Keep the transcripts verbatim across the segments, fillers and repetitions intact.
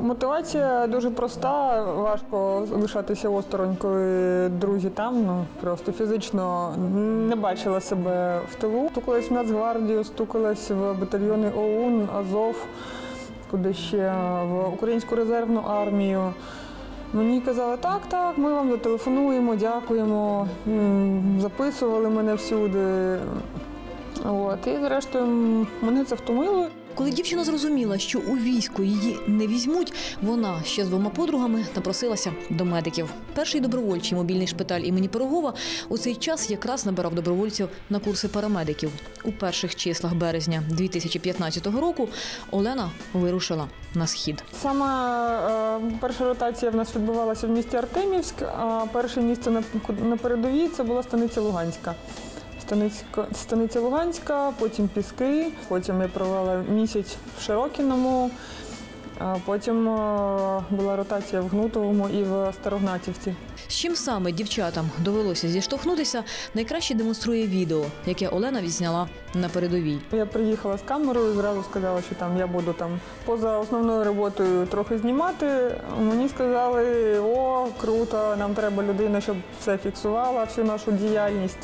Мотивація дуже проста, важко лишатися осторонь, коли друзі там, ну, просто фізично не бачила себе в тилу. Стукалась в Нацгвардію, стукалась в батальйони ОУН, Азов, куди ще, в Українську резервну армію. Мені казали, так, так, ми вам зателефонуємо, дякуємо, записували мене всюди. От. І зрештою мене це втомило. Коли дівчина зрозуміла, що у військо її не візьмуть, вона ще з двома подругами напросилася до медиків. Перший добровольчий мобільний шпиталь імені Пирогова у цей час якраз набирав добровольців на курси парамедиків. У перших числах березня дві тисячі п'ятнадцятого року Олена вирушила на схід. Сама е, перша ротація в нас відбувалася в місті Артемівськ, а перше місце на, на передовій – це була станиця Луганська. Станиця Луганська, потім Піски, потім я провела місяць в Широкіному, потім була ротація в Гнутовому і в Старогнатівці. З чим саме дівчатам довелося зіштовхнутися, найкраще демонструє відео, яке Олена відзняла на передовій. Я приїхала з камерою, зразу сказала, що там я буду там поза основною роботою трохи знімати. Мені сказали, о, круто, нам треба людина, щоб все фіксувала, всю нашу діяльність.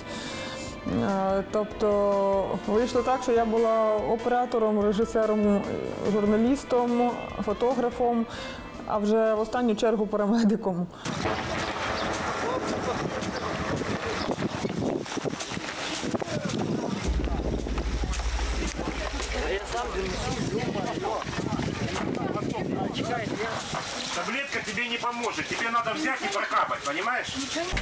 Тобто вийшло так, що я була оператором, режисером, журналістом, фотографом, а вже в останню чергу парамедиком. Таблетка тебе не поможет, тебе надо взять и прокапать, понимаешь?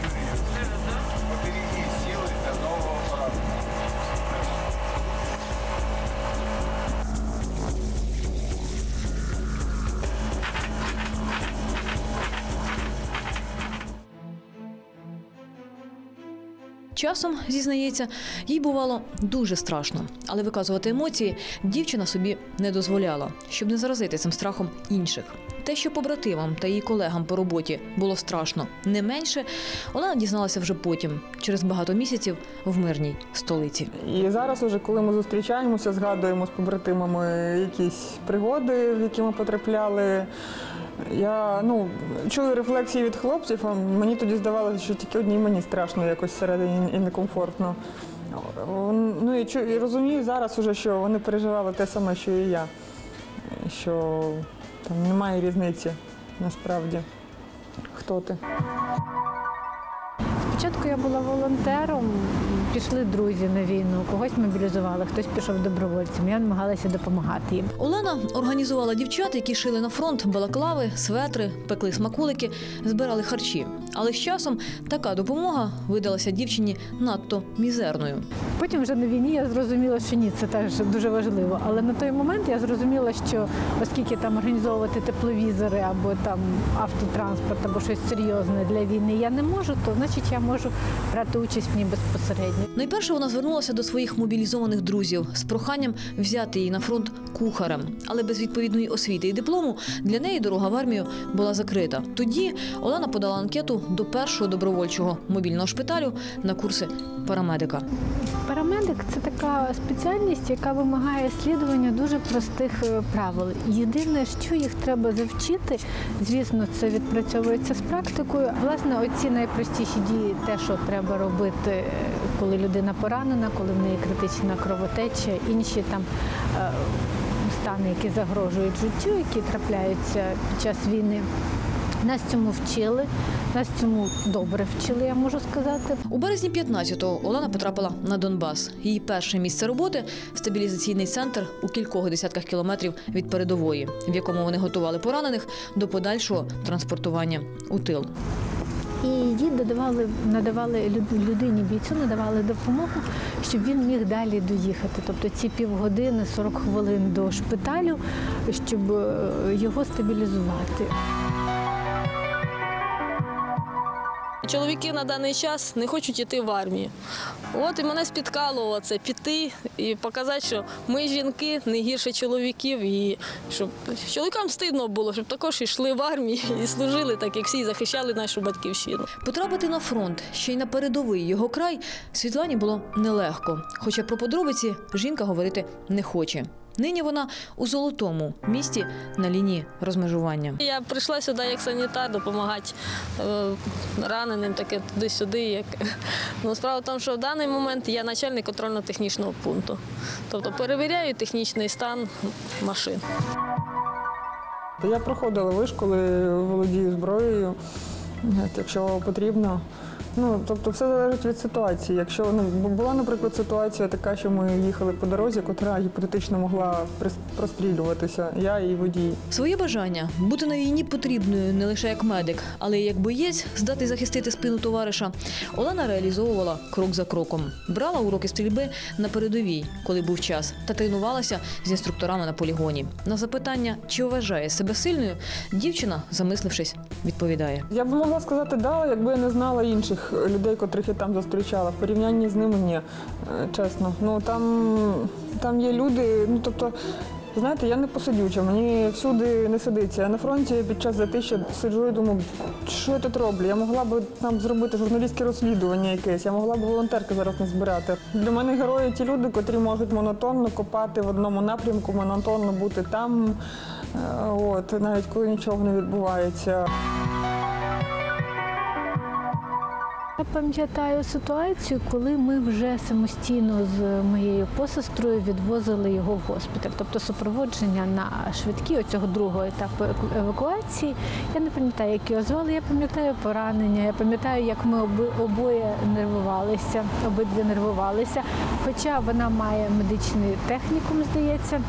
Часом, зізнається, їй бувало дуже страшно. Але виказувати емоції дівчина собі не дозволяла, щоб не заразити цим страхом інших. Те, що побратимам та її колегам по роботі було страшно не менше, Олена дізналася вже потім, через багато місяців в мирній столиці. І зараз, уже, коли ми зустрічаємося, згадуємо з побратимами якісь пригоди, в які ми потрапляли. Я ну, чую рефлексії від хлопців, а мені тоді здавалося, що тільки одній мені страшно якось всередині і некомфортно. Ну, і, і розумію зараз, уже, що вони переживали те саме, що і я, що там немає різниці насправді, хто ти. Спочатку я була волонтером, пішли друзі на війну, когось мобілізували, хтось пішов добровольцем, я намагалася допомагати їм. Олена організувала дівчат, які шили на фронт балаклави, светри, пекли смаколики, збирали харчі. Але з часом така допомога видалася дівчині надто мізерною. Потім вже на війні я зрозуміла, що ні, це теж дуже важливо. Але на той момент я зрозуміла, що оскільки там організовувати тепловізори або там автотранспорт, або щось серйозне для війни я не можу, то значить я можу брати участь в ній безпосередньо. Найперше вона звернулася до своїх мобілізованих друзів з проханням взяти її на фронт кухарем. Але без відповідної освіти і диплому для неї дорога в армію була закрита. Тоді Олена подала анкету до першого добровольчого мобільного шпиталю на курси парамедика. Парамедик – це така спеціальність, яка вимагає слідування дуже простих правил. Єдине, що їх треба завчити, звісно, це відпрацьовується з практикою. Власне, оці найпростіші дії, те, що треба робити, коли людина поранена, коли в неї критична кровотеча, інші там стани, які загрожують життю, які трапляються під час війни. Нас цьому вчили, нас цьому добре вчили, я можу сказати. У березні п'ятнадцятого Олена потрапила на Донбас. Її перше місце роботи – стабілізаційний центр у кількох десятках кілометрів від передової, в якому вони готували поранених до подальшого транспортування у тил. І їй додавали, надавали людині, бійцю надавали допомогу, щоб він міг далі доїхати. Тобто ці півгодини, сорок хвилин до шпиталю, щоб його стабілізувати. Чоловіки на даний час не хочуть йти в армію. От і мене спіткало це піти і показати, що ми жінки не гірше чоловіків, і щоб чоловікам стидно було, щоб також йшли в армію і служили, так як всі захищали нашу батьківщину. Потрапити на фронт, ще й на передовий його край, Світлані було нелегко. Хоча про подробиці жінка говорити не хоче. Нині вона у Золотому, місті на лінії розмежування. Я прийшла сюди як санітар допомагати е, раненим, таке туди-сюди. Як... Ну, справа в тому, що в даний момент я начальник контрольно-технічного пункту. Тобто перевіряю технічний стан машин. Я проходила вишколи, володію зброєю, якщо потрібно. Ну, тобто все залежить від ситуації. Якщо ну, була, наприклад, ситуація така, що ми їхали по дорозі, котра гіпотетично могла прострілюватися, я і водій. Своє бажання бути на війні потрібною не лише як медик, але й як боєць, здатний захистити спину товариша, Олена реалізовувала крок за кроком. Брала уроки стрільби на передовій, коли був час, та тренувалася з інструкторами на полігоні. На запитання, чи вважає себе сильною, дівчина, замислившись, відповідає. Я б могла сказати «да», якби я не знала інших людей, котрих я там зустрічала. В порівнянні з ними ні, чесно. Ну, там, там є люди, ну, тобто, знаєте, я не посидюча, мені всюди не сидиться. Я на фронті під час затища сиджу і думаю, що я тут роблю? Я могла б там зробити журналістське розслідування якесь, я могла б волонтерки зараз не збирати. Для мене герої ті люди, котрі можуть монотонно копати в одному напрямку, монотонно бути там, от, навіть коли нічого не відбувається. Я пам'ятаю ситуацію, коли ми вже самостійно з моєю посестрою відвозили його в госпіталь. Тобто супроводження на швидкі оцього другого етапу евакуації. Я не пам'ятаю, як його звали, я пам'ятаю поранення, я пам'ятаю, як ми обоє нервувалися, обидві нервувалися. Хоча вона має медичний технікум, здається.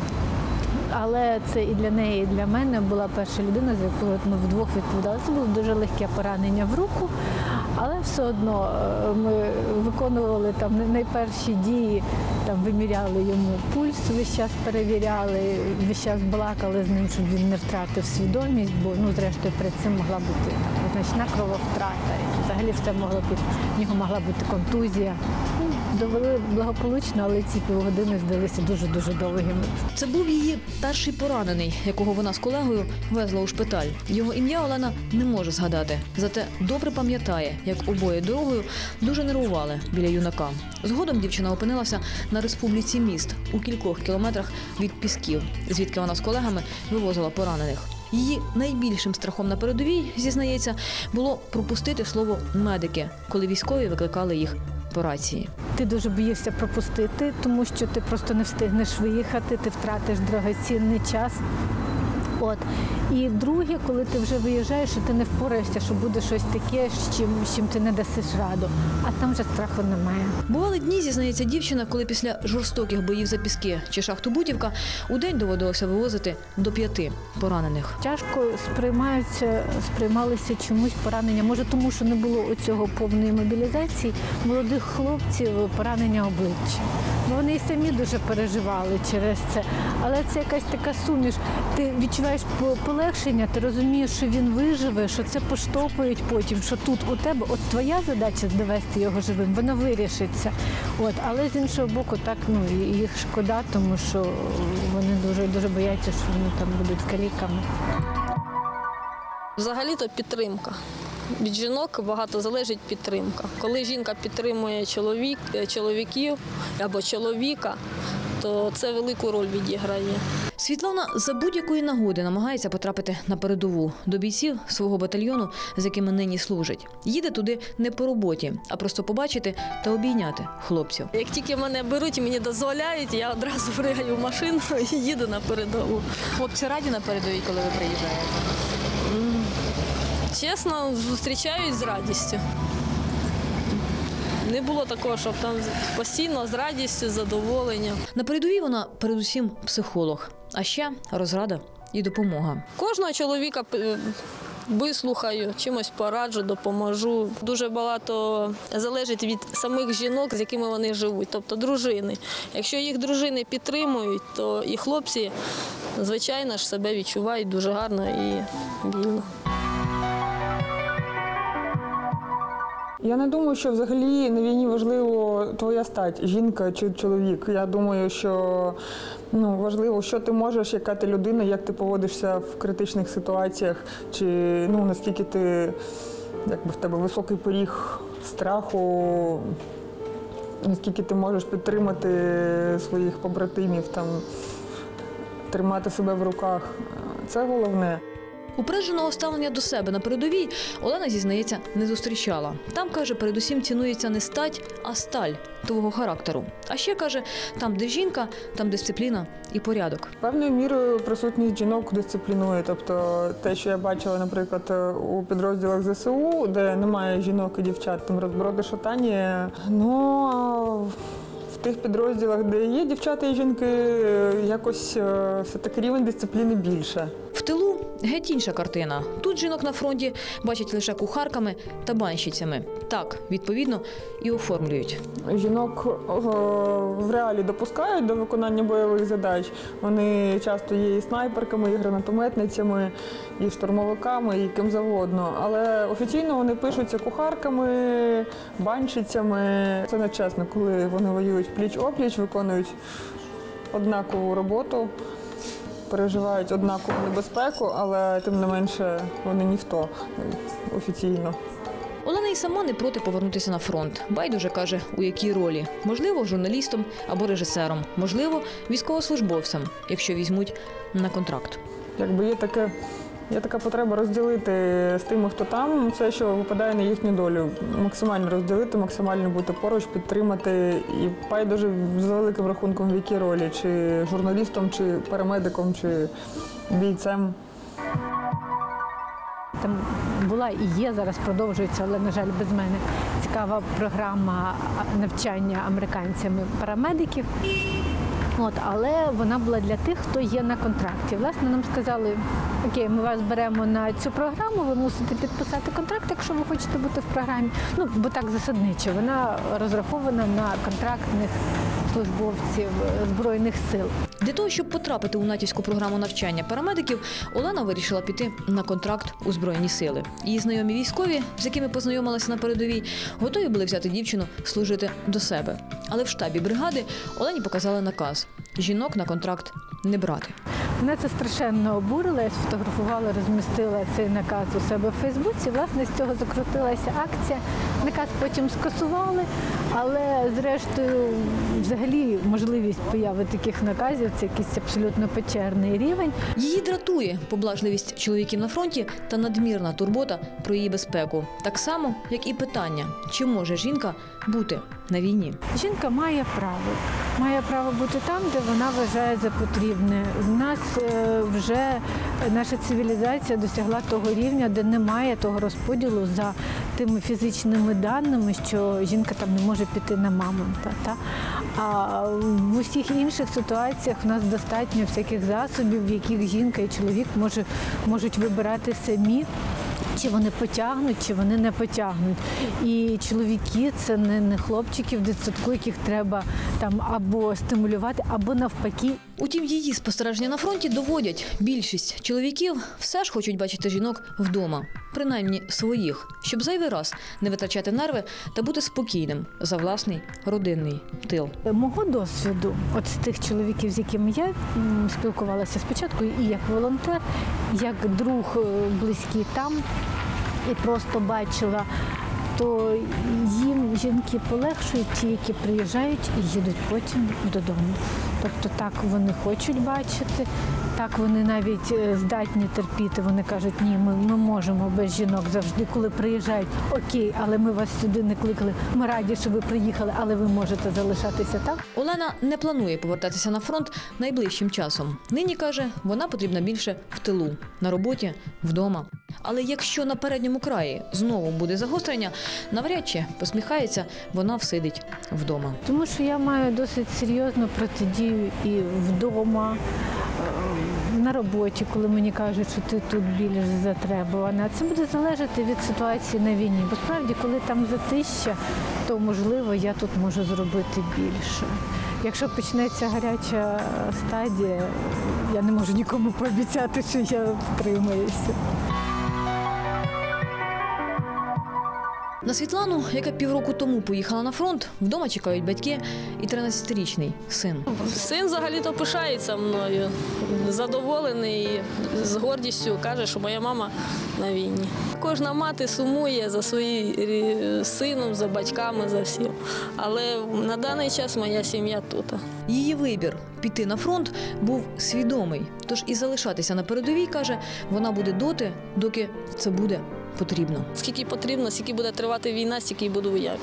Але це і для неї, і для мене була перша людина, за якою ми вдвох відповідали. Це було дуже легке поранення в руку, але все одно ми виконували там найперші дії, там виміряли йому пульс, весь час перевіряли, весь час балакали з ним, щоб він не втратив свідомість, бо ну, зрештою перед цим могла бути там, значна крововтрата. І взагалі все могло бути, в нього могла бути контузія. Довели благополучно, але ці півгодини здалися дуже-дуже довгими. Це був її перший поранений, якого вона з колегою везла у шпиталь. Його ім'я Олена не може згадати. Зате добре пам'ятає, як обоє дорогою дуже нервували біля юнака. Згодом дівчина опинилася на Республіці Міст у кількох кілометрах від Пісків, звідки вона з колегами вивозила поранених. Її найбільшим страхом на передовій, зізнається, було пропустити слово «медики», коли військові викликали їх по рації. Ти дуже боїшся пропустити, тому що ти просто не встигнеш виїхати, ти втратиш дорогоцінний час. От. І друге, коли ти вже виїжджаєш, що ти не впораєшся, що буде щось таке, з чим, з чим ти не дасиш раду. А там вже страху немає. Бували дні, зізнається дівчина, коли після жорстоких боїв за Піски чи шахту Бутівка у день доводилося вивозити до п'яти поранених. Тяжко сприймаються, сприймалися чомусь поранення. Може тому, що не було оцього повної мобілізації молодих хлопців, поранення обличчя. Ну, вони і самі дуже переживали через це. Але це якась така суміш. Ти відчуваєш полегшення, ти розумієш, що він виживе, що це поштовхують потім, що тут у тебе, от твоя задача довести його живим, вона вирішиться. От, але з іншого боку, так, ну, їх шкода, тому що вони дуже, дуже бояться, що вони там будуть каліками. Взагалі-то підтримка. Від жінок багато залежить підтримка. Коли жінка підтримує чоловік, чоловіків або чоловіка, то це велику роль відіграє. Світлана за будь-якої нагоди намагається потрапити на передову до бійців свого батальйону, з якими нині служить. Їде туди не по роботі, а просто побачити та обійняти хлопців. Як тільки мене беруть і мені дозволяють, я одразу пригаю в машину і їду на передову. Хлопці раді на передовій, коли ви приїжджаєте? Чесно, зустрічають з радістю. Не було такого, щоб там постійно з радістю, з задоволенням. На передовій вона передусім психолог, а ще розрада і допомога. Кожного чоловіка вислухаю, чимось пораджу, допоможу. Дуже багато залежить від самих жінок, з якими вони живуть, тобто дружини. Якщо їх дружини підтримують, то і хлопці, звичайно ж, себе відчувають дуже гарно і вільно. Я не думаю, що взагалі на війні важливо твоя стать, жінка чи чоловік. Я думаю, що ну, важливо, що ти можеш, яка ти людина, як ти поводишся в критичних ситуаціях, чи ну, наскільки ти, якби в тебе високий поріг страху, наскільки ти можеш підтримати своїх побратимів там. тримати себе в руках. Це головне. Упередженого ставлення до себе на передовій Олена, зізнається, не зустрічала. Там, каже, передусім цінується не стать, а сталь твого характеру. А ще, каже, там, де жінка, там дисципліна і порядок. Певною мірою присутність жінок дисциплінує. Тобто те, що я бачила, наприклад, у підрозділах зе се у, де немає жінок і дівчат, там розброди шатання, ну, а в тих підрозділах, де є дівчата і жінки, якось все-таки рівень дисципліни більше. В тилу геть інша картина. Тут жінок на фронті бачать лише кухарками та банщицями. Так, відповідно, і оформлюють. Жінок о, в реалі допускають до виконання бойових задач. Вони часто є і снайперками, і гранатометницями, і штурмовиками, і ким завгодно. Але офіційно вони пишуться кухарками, банщицями. Це нечесно, коли вони воюють пліч-опліч, виконують однакову роботу, переживають однакову небезпеку, але тим не менше вони ніхто офіційно. Олена і сама не проти повернутися на фронт. Байдуже, каже, у якій ролі. Можливо, журналістом або режисером. Можливо, військовослужбовцем, якщо візьмуть на контракт. Якби є таке, є така потреба розділити з тими, хто там, все, що випадає на їхню долю. Максимально розділити, максимально бути поруч, підтримати. І байдуже з великим рахунком в якій ролі. Чи журналістом, чи парамедиком, чи бійцем. Там була і є, зараз продовжується, але, на жаль, без мене, цікава програма навчання американцями парамедиків. От, але вона була для тих, хто є на контракті. Власне, нам сказали, окей, ми вас беремо на цю програму, ви мусите підписати контракт, якщо ви хочете бути в програмі. Ну, бо так засадниче. Вона розрахована на контрактних службовців Збройних сил. Для того, щоб потрапити у натівську програму навчання парамедиків, Олена вирішила піти на контракт у Збройні сили. Її знайомі військові, з якими познайомилася на передовій, готові були взяти дівчину служити до себе. Але в штабі бригади Олені показали наказ – жінок на контракт не брати. Мене це страшенно обурило, я сфотографувала, розмістила цей наказ у себе в Фейсбуці. Власне, з цього закрутилася акція. Наказ потім скасували, але зрештою взагалі можливість появи таких наказів – це якийсь абсолютно печерний рівень. Її дратує поблажливість чоловіків на фронті та надмірна турбота про її безпеку. Так само, як і питання, чи може жінка бути на війні. Жінка має право. Має право бути там, де вона вважає за потрібне. У нас вже наша цивілізація досягла того рівня, де немає того розподілу за тими фізичними даними, що жінка там не може піти на мамонта. Та? А в усіх інших ситуаціях у нас достатньо всяких засобів, в яких жінка і чоловік може, можуть вибирати самі, чи вони потягнуть, чи вони не потягнуть. І чоловіки – це не, не хлопчики в дитсадку, яких треба там або стимулювати, або навпаки. Утім, її спостереження на фронті доводять. Більшість чоловіків все ж хочуть бачити жінок вдома. Принаймні своїх, щоб зайвий раз не витрачати нерви та бути спокійним за власний родинний тил. Мого досвіду, от з тих чоловіків, з якими я м, спілкувалася спочатку і як волонтер, як друг близький там, і просто бачила, то їм жінки полегшують ті, які приїжджають і їдуть потім додому. Тобто так вони хочуть бачити, так вони навіть здатні терпіти. Вони кажуть, ні, ми, ми можемо без жінок завжди, коли приїжджають, окей, але ми вас сюди не кликали, ми раді, що ви приїхали, але ви можете залишатися там. Олена не планує повертатися на фронт найближчим часом. Нині, каже, вона потрібна більше в тилу, на роботі, вдома. Але якщо на передньому краї знову буде загострення, навряд чи, посміхається, вона всидить вдома. Тому що я маю досить серйозну протидію і вдома, на роботі, коли мені кажуть, що ти тут більш затребувана. Це буде залежати від ситуації на війні. Бо справді, коли там затища, то, можливо, я тут можу зробити більше. Якщо почнеться гаряча стадія, я не можу нікому пообіцяти, що я втримаюся. На Світлану, яка півроку тому поїхала на фронт, вдома чекають батьки і тринадцятирічний син. Син взагалі-то пишається мною, задоволений і з гордістю каже, що моя мама на війні. Кожна мати сумує за своїм сином, за батьками, за всім. Але на даний час моя сім'я тут. Її вибір – піти на фронт – був свідомий. Тож і залишатися на передовій, каже, вона буде доти, доки це буде потрібно. Скільки потрібно, скільки буде тривати війна, стільки й буду я.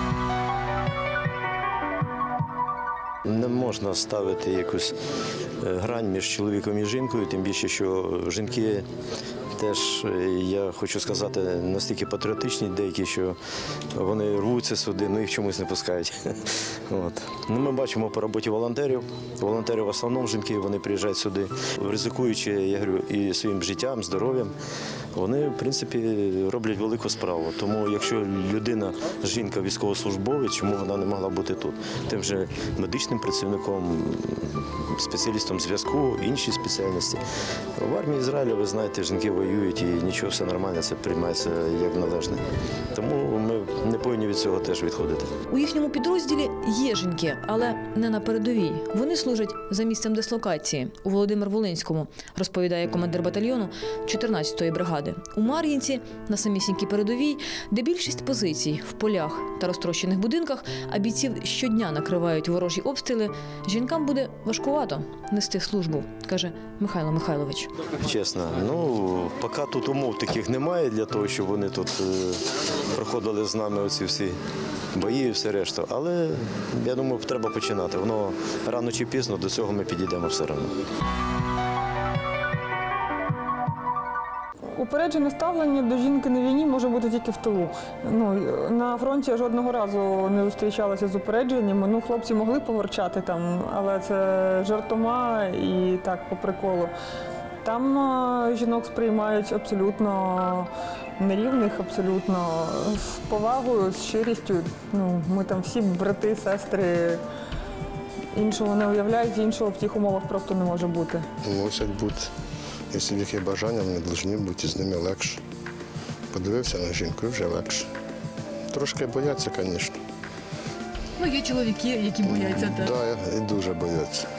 Не можна ставити якусь грань між чоловіком і жінкою, тим більше, що жінки теж, я хочу сказати, настільки патріотичні деякі, що вони рвуться сюди, ну їх чомусь не пускають. От. Ну, ми бачимо по роботі волонтерів. Волонтери в основному жінки, вони приїжджають сюди, ризикуючи, я говорю, і своїм життям, здоров'ям. Вони, в принципі, роблять велику справу. Тому якщо людина, жінка, військовослужбовець, чому вона не могла бути тут? Тим же медичним працівником, спеціалістом зв'язку, інші спеціальності. В армії Ізраїля, ви знаєте, жінки воюють і нічого, все нормально, це приймається як належне. Тому ми не повинні від цього теж відходити. У їхньому підрозділі є жінки, але не на передовій. Вони служать за місцем дислокації у Володимир-Волинському, розповідає командир батальйону чотирнадцятої бригади. У Мар'їнці, на самісінькій передовій, де більшість позицій в полях та розтрощених будинках, а бійців щодня накривають ворожі обстріли, жінкам буде важкувато нести службу, каже Михайло Михайлович. Чесно, ну, поки тут умов таких немає для того, щоб вони тут е, проходили з нами оці всі бої і все решта. Але, я думаю, треба починати. Воно рано чи пізно до цього ми підійдемо все одно. Упереджене ставлення до жінки на війні може бути тільки в тилу. Ну, на фронті я жодного разу не зустрічалася з упередженнями. Ну, хлопці могли поворчати там, але це жартома і так, по приколу. Там а, жінок сприймають абсолютно нерівних, абсолютно з повагою, з щирістю. Ну, ми там всі брати, сестри. Іншого не уявляють, іншого в тих умовах просто не може бути. Мусять бути. Якщо в них є бажання, вони повинні бути з ними легше. Подивився на жінку і вже легше. Трошки бояться, звісно. Ну, є чоловіки, які бояться теж. Так, да, і дуже бояться.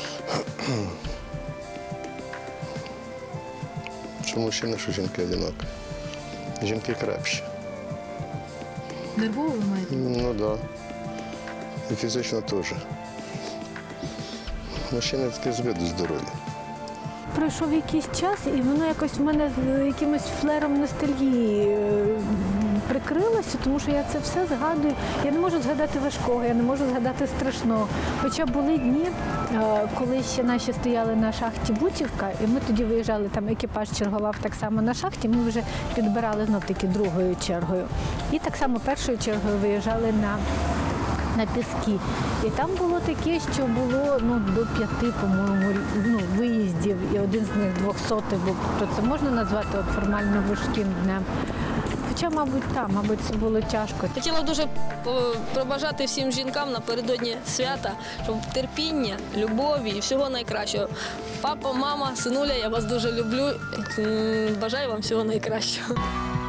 Що мужчини, що жінки одинакові. Жінки крепші. Нервово ви маєте? Ну так. Да. І фізично теж. Мужчини такі з виду здорові. Пройшов якийсь час, і воно якось в мене з якимось флером ностальгії е, прикрилося, тому що я це все згадую. Я не можу згадати важкого, я не можу згадати страшного. Хоча були дні, е, коли ще наші стояли на шахті Бутівка, і ми тоді виїжджали, там екіпаж чергував так само на шахті, ми вже підбирали знов-таки другою чергою. І так само першою чергою виїжджали на на піски. І там було таке, що було ну, до п'яти, по-моєму, ну, виїздів, і один з них двохсотий був. То це можна назвати от, формально важким днем. Хоча, мабуть, так, мабуть, це було тяжко. Хотіла б дуже побажати всім жінкам напередодні свята, щоб терпіння, любові і всього найкращого. Папа, мама, синуля, я вас дуже люблю. Бажаю вам всього найкращого.